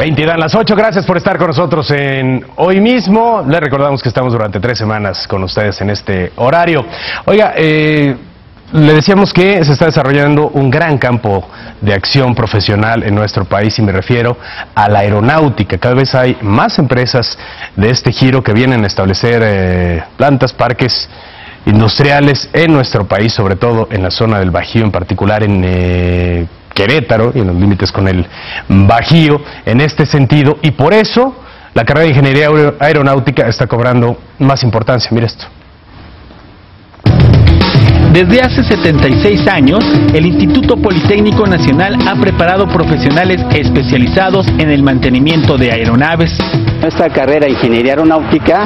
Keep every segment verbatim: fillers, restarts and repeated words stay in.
veinte dan las ocho, gracias por estar con nosotros en Hoy Mismo. Les recordamos que estamos durante tres semanas con ustedes en este horario. Oiga, eh, le decíamos que se está desarrollando un gran campo de acción profesional en nuestro país y me refiero a la aeronáutica. Cada vez hay más empresas de este giro que vienen a establecer eh, plantas, parques industriales en nuestro país, sobre todo en la zona del Bajío, en particular en eh, Querétaro y en los límites con el Bajío en este sentido, y por eso la carrera de Ingeniería Aeronáutica está cobrando más importancia. Mira esto. Desde hace setenta y seis años, el Instituto Politécnico Nacional ha preparado profesionales especializados en el mantenimiento de aeronaves. Nuestra carrera de Ingeniería Aeronáutica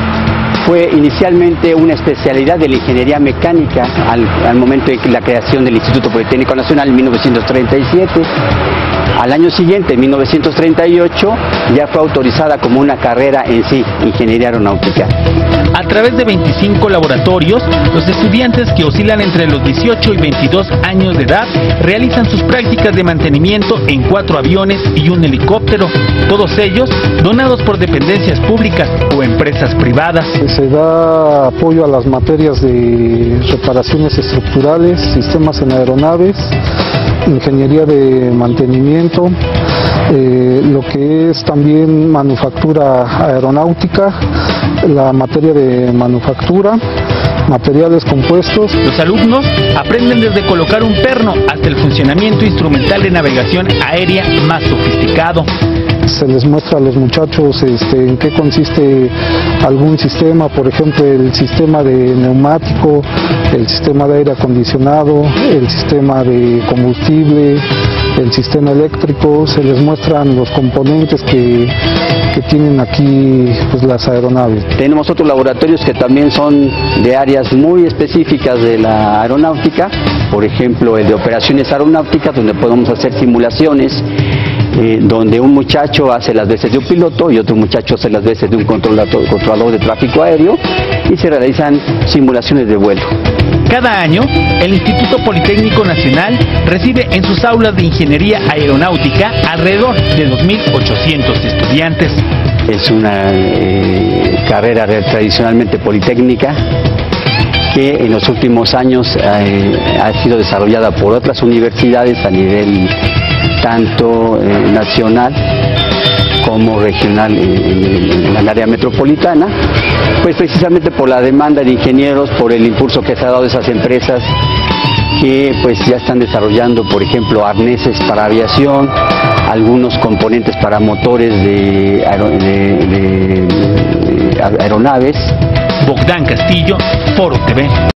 fue inicialmente una especialidad de la ingeniería mecánica al, al momento de la creación del Instituto Politécnico Nacional en mil novecientos treinta y siete. Al año siguiente, en mil novecientos treinta y ocho, ya fue autorizada como una carrera en sí, Ingeniería Aeronáutica. A través de veinticinco laboratorios, los estudiantes que oscilan entre los dieciocho y veintidós años de edad realizan sus prácticas de mantenimiento en cuatro aviones y un helicóptero, todos ellos donados por dependencias públicas o empresas privadas. Se da apoyo a las materias de reparaciones estructurales, sistemas en aeronaves, ingeniería de mantenimiento, eh, lo que es también manufactura aeronáutica, la materia de manufactura, materiales compuestos. Los alumnos aprenden desde colocar un perno hasta el funcionamiento instrumental de navegación aérea más sofisticado. Se les muestra a los muchachos este, en qué consiste algún sistema, por ejemplo el sistema de neumático, el sistema de aire acondicionado, el sistema de combustible, el sistema eléctrico. Se les muestran los componentes que, que tienen aquí pues, las aeronaves. Tenemos otros laboratorios que también son de áreas muy específicas de la aeronáutica, por ejemplo el de operaciones aeronáuticas, donde podemos hacer simulaciones, Eh, donde un muchacho hace las veces de un piloto y otro muchacho hace las veces de un controlador, controlador de tráfico aéreo, y se realizan simulaciones de vuelo. Cada año, el Instituto Politécnico Nacional recibe en sus aulas de Ingeniería Aeronáutica alrededor de dos mil ochocientos estudiantes. Es una eh, carrera tradicionalmente politécnica que en los últimos años eh, ha sido desarrollada por otras universidades a nivel tanto eh, nacional como regional en, en el área metropolitana, pues precisamente por la demanda de ingenieros, por el impulso que se ha dado a esas empresas que pues ya están desarrollando, por ejemplo, arneses para aviación, algunos componentes para motores de, aer de, de, de aeronaves. Bogdán Castillo, Foro T V.